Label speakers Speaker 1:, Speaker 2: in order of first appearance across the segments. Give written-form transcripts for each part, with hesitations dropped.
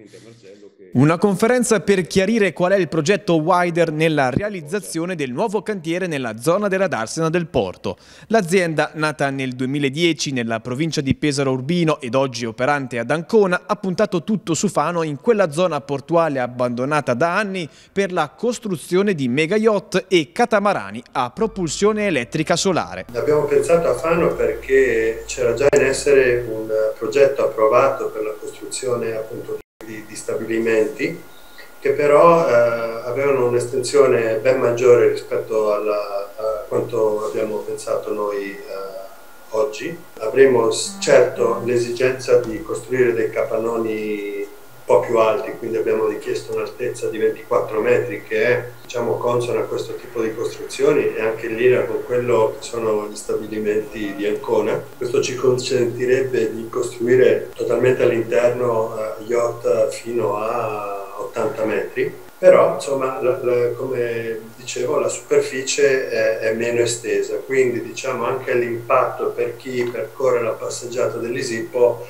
Speaker 1: Una conferenza per chiarire qual è il progetto Wider nella realizzazione del nuovo cantiere nella zona della Darsena del Porto. L'azienda, nata nel 2010 nella provincia di Pesaro Urbino ed oggi operante ad Ancona, ha puntato tutto su Fano in quella zona portuale abbandonata da anni per la costruzione di mega yacht e catamarani a propulsione elettrica solare.
Speaker 2: Abbiamo pensato a Fano perché c'era già in essere un progetto approvato per la costruzione appunto di stabilimenti che però avevano un'estensione ben maggiore rispetto a quanto abbiamo pensato noi oggi. Avremo certo l'esigenza di costruire dei capannoni un po' più alti, quindi abbiamo richiesto un'altezza di 24 metri che è, diciamo, consona a questo tipo di costruzioni e anche in linea con quello che sono gli stabilimenti di Ancona. Questo ci consentirebbe di costruire totalmente all'interno yacht fino a 80 metri, però insomma come dicevo la superficie è meno estesa, quindi diciamo anche l'impatto per chi percorre la passeggiata dell'Isippo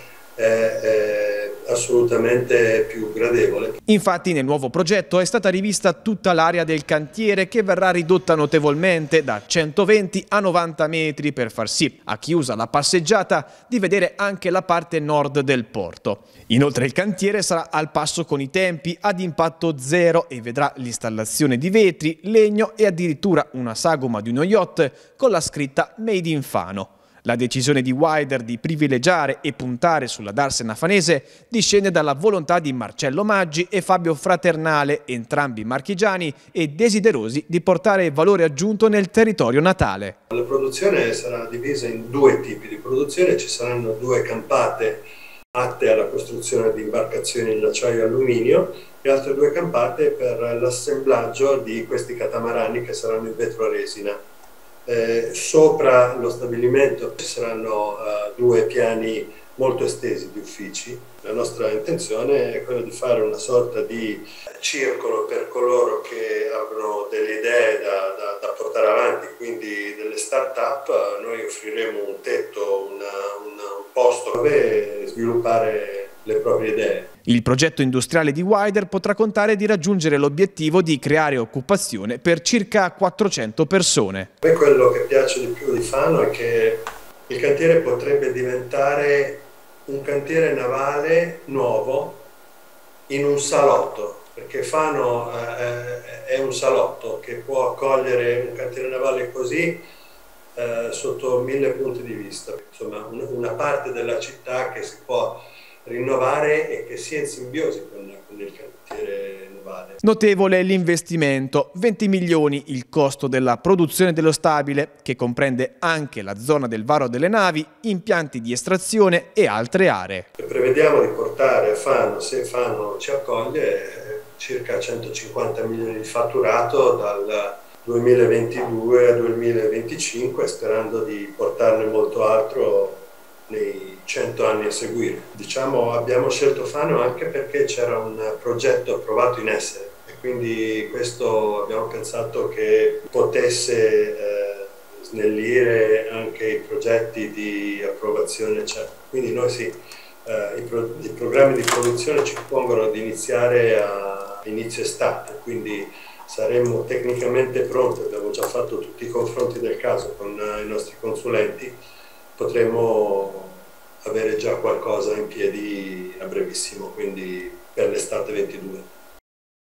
Speaker 2: è assolutamente più gradevole.
Speaker 1: Infatti nel nuovo progetto è stata rivista tutta l'area del cantiere che verrà ridotta notevolmente da 120 a 90 metri per far sì a chi usa la passeggiata di vedere anche la parte nord del porto. Inoltre il cantiere sarà al passo con i tempi, ad impatto zero e vedrà l'installazione di vetri, legno e addirittura una sagoma di uno yacht con la scritta Made in Fano. La decisione di Wider di privilegiare e puntare sulla Darsena fanese discende dalla volontà di Marcello Maggi e Fabio Fraternale, entrambi marchigiani e desiderosi di portare valore aggiunto nel territorio natale.
Speaker 2: La produzione sarà divisa in due tipi di produzione, ci saranno due campate atte alla costruzione di imbarcazioni in acciaio e alluminio e altre due campate per l'assemblaggio di questi catamarani che saranno in vetro resina. Sopra lo stabilimento ci saranno due piani molto estesi di uffici. La nostra intenzione è quella di fare una sorta di circolo per coloro che hanno delle idee da portare avanti, quindi delle start-up. Noi offriremo un tetto, un posto dove sviluppare le proprie idee.
Speaker 1: Il progetto industriale di Wider potrà contare di raggiungere l'obiettivo di creare occupazione per circa 400 persone.
Speaker 2: A me quello che piace di più di Fano è che il cantiere potrebbe diventare un cantiere navale nuovo in un salotto, perché Fano è un salotto che può accogliere un cantiere navale così sotto 1000 punti di vista. Insomma, una parte della città che si può rinnovare e che sia in simbiosi con il cantiere navale.
Speaker 1: Notevole l'investimento, 20 milioni il costo della produzione dello stabile, che comprende anche la zona del varo delle navi, impianti di estrazione e altre aree.
Speaker 2: Prevediamo di portare a Fano, se Fano ci accoglie, circa 150 milioni di fatturato dal 2022 al 2025, sperando di portarne molto altro nei 100 anni a seguire. Diciamo, abbiamo scelto Fano anche perché c'era un progetto approvato in essere e quindi questo abbiamo pensato che potesse snellire anche i progetti di approvazione. Quindi noi sì, i programmi di produzione ci pongono di iniziare a inizio estate, quindi saremmo tecnicamente pronti, abbiamo già fatto tutti i confronti del caso con i nostri consulenti, potremo avere già qualcosa in piedi a brevissimo, quindi per l'estate 22.